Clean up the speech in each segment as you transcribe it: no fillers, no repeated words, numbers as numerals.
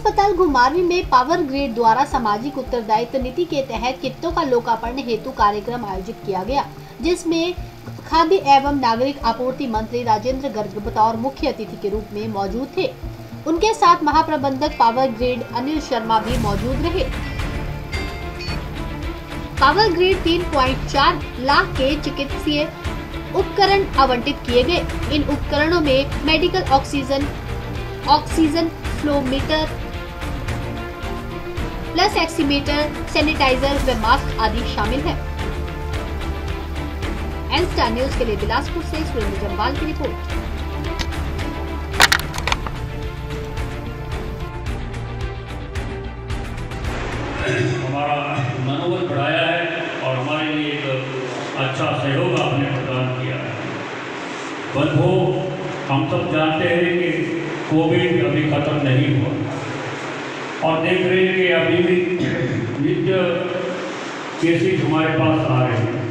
अस्पताल घुमारवीं में power grid द्वारा सामाजिक उत्तरदायित्व नीति के तहत किट्टों का लोकार्पण हेतु कार्यक्रम आयोजित किया गया, जिसमें खाद्य एवं नागरिक आपूर्ति मंत्री राजेंद्र गर्ग बतौर मुख्य अतिथि के रूप में मौजूद थे। उनके साथ महाप्रबंधक पावर ग्रिड अनिल शर्मा भी मौजूद रहे। पावर ग्रिड 3.4 लाख के चिकित्सीय उपकरण आवंटित किए गए। इन उपकरणों में medical oxygen flowmeter, pulse oximeter, sanitiser व मास्क आदि शामिल है। एन स्टार न्यूज के लिए बिलासपुर से सुरेंद्र जम्वाल की रिपोर्ट। हमारा मनोबल बढ़ाया है और हमारे लिए एक अच्छा सहयोग आपने प्रदान किया है। बंधु, हम सब जानते हैं कि कोविड अभी खत्म नहीं हुआ और देख रहे हैं कि अभी भी नित्य केसेस हमारे पास आ रहे हैं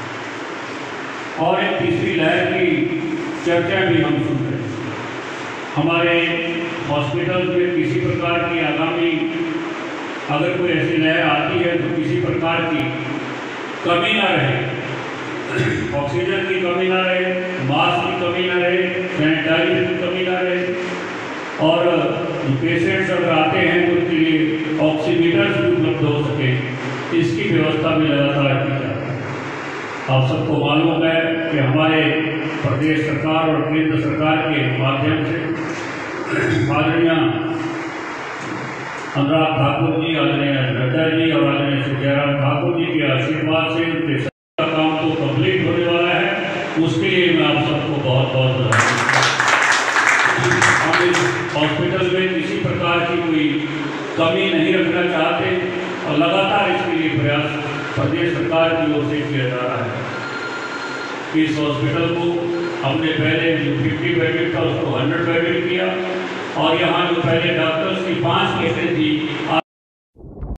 और एक तीसरी लहर की चर्चा भी हम सुन रहे हैं। हमारे हॉस्पिटल में किसी प्रकार की आगामी अगर कोई ऐसी लहर आती है तो किसी प्रकार की कमी ना रहे, ऑक्सीजन की कमी ना रहे, मास्क की कमी ना रहे, सैनिटाइजर की कमी ना रहे और पेशेंट्स अगर आते हैं तो उनके लिए ऑक्सीमीटर्स भी उपलब्ध हो सके, इसकी व्यवस्था भी लगातार की जाए। आप सबको मालूम है कि हमारे प्रदेश सरकार और केंद्र सरकार के माध्यम से आदरणीय अनुराग ठाकुर जी, आदरणीय नड्डा जी और आदरणीय जयराम ठाकुर जी के आशीर्वाद से उनके का काम तो कंप्लीट होने वाला है। उसके लिए मैं आप सबको बहुत बहुत बधाई। हम इस हॉस्पिटल में किसी प्रकार की कोई कमी नहीं रखना चाहते और लगातार इसके लिए प्रयास प्रदेश सरकार की ओर से किया जा रहा है। इस हॉस्पिटल को हमने पहले जो 50 बेडेड था उसको 100 बेडेड किया और यहाँ जो पहले डॉक्टर्स की 5 केसेज थी